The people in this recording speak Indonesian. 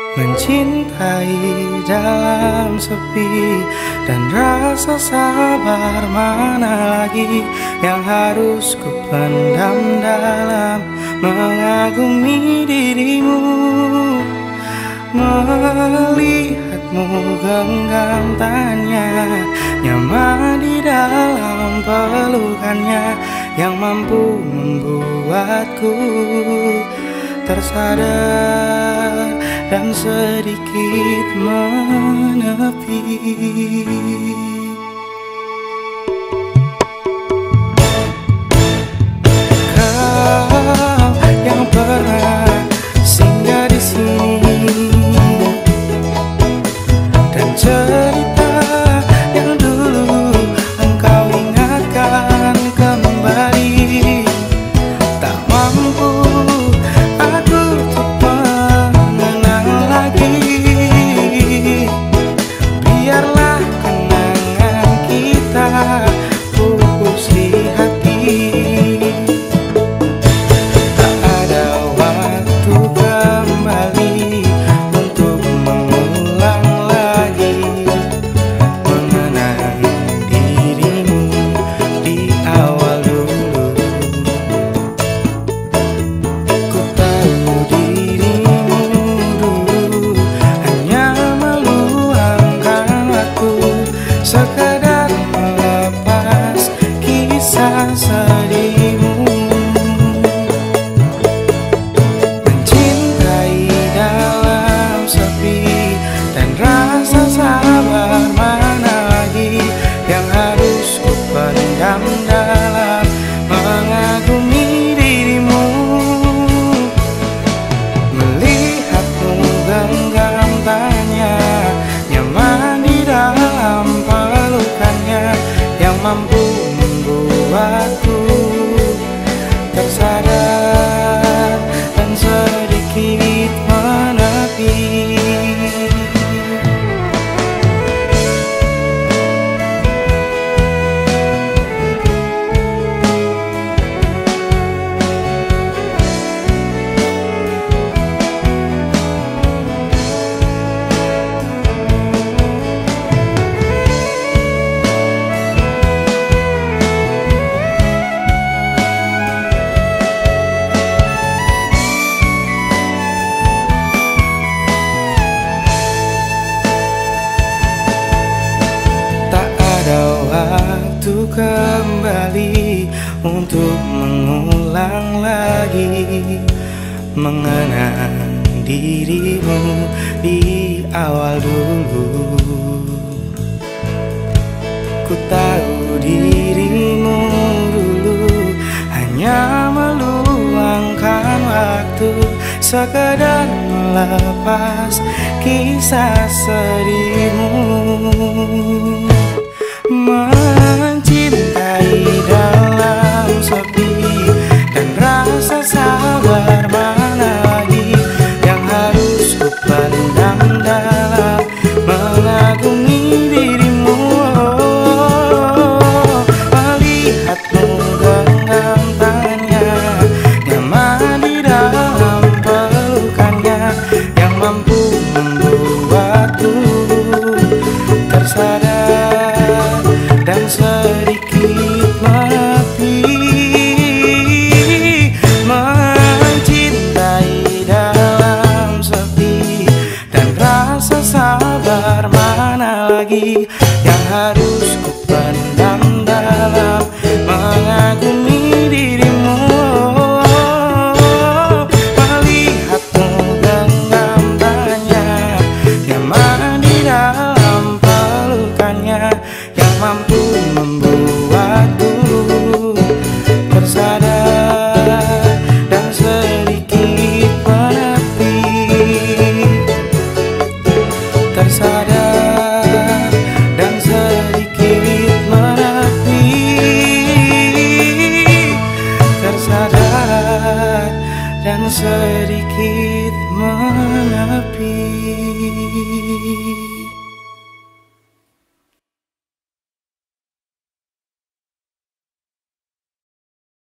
Mencintai dalam sepi dan rasa sabar mana lagi yang harus ku pendam dalam mengagumi dirimu. Melihatmu genggam tangannya, nyaman di dalam pelukannya yang mampu membuatku tersadar dan sedikit menepi. Kau yang pernah singgah di sini dan cerita yang dulu engkau ingatkan kembali, tak mampu aku untuk mengenang lagi. Biarlah kenangan kita pupus di hati. Tak ada waktu kembali untuk mengulang lagi mengenang dirimu di awal dulu. Ku tahu dirimu dulu hanya meluangkan waktu sekadar melepas kisah sedihmu. Mencintai dalam sepi dan rasa sabar mana lagi yang harus ku pendam dalam mengagumi dirimu. Melihatmu genggam tangannya, nyaman di dalam pelukannya yang mampu membuatku tersadar dan sedikit menepi. Waktu kembali untuk mengulang lagi mengenang dirimu di awal dulu. Ku tahu dirimu dulu hanya meluangkan waktu sekadar melepas kisah sedihmu. Mencintai dalam sepi dan rasa sabar mana lagi yang harus ku pendam dalam mengagumi dirimu. Melihatmu genggam tangannya, nyaman di dalam pelukannya yang mampu membuatku tersadar dan sedikit menepi. Mencintai dalam sepi dan rasa sabar mana lagi yang harus ku pendam dalam mengagumi dirimu. Melihatmu genggam tangannya, nyaman di dalam pelukannya yang mampu membuatku tersadar dan sedikit menepi. Tersadar dan sedikit menepi. Tersadar dan sedikit menepi.